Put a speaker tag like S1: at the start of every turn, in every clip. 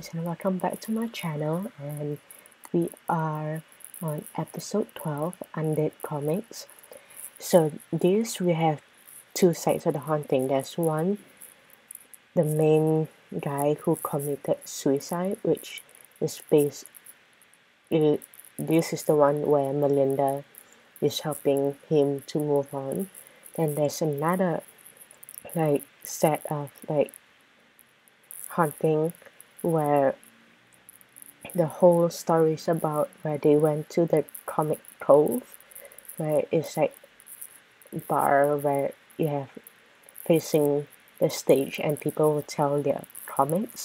S1: guys, and welcome back to my channel, and we are on episode 12, Undead Comics. So this we have two sides of the haunting. There's one, the main guy who committed suicide, which is based, this is the one where Melinda is helping him to move on. Then there's another set of haunting where the whole story is about where they went to the comic cove, where it's like bar where you have facing the stage and people will tell their comics.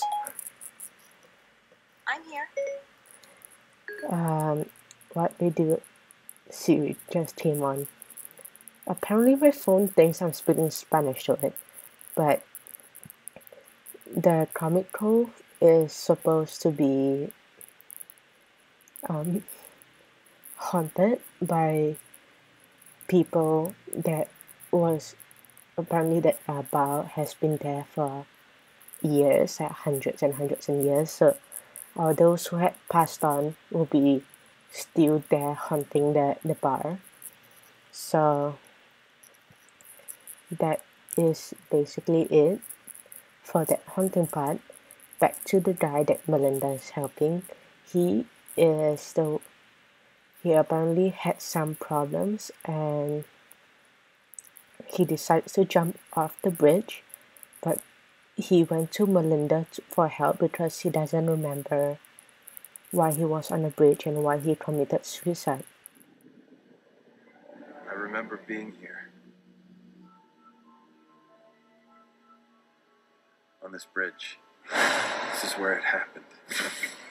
S2: I'm here.
S1: What they do, Siri just came on. Apparently my phone thinks I'm speaking Spanish to it, but the comic cove is supposed to be haunted by people that was apparently that bar has been there for years, like hundreds and hundreds of years. So those who had passed on will be still there haunting the bar. So that is basically it for that haunting part. Back to the guy that Melinda is helping. He apparently had some problems and he decides to jump off the bridge, but he went to Melinda for help because he doesn't remember why he was on the bridge and why he committed suicide.
S3: I remember being here. On this bridge. This is where it happened.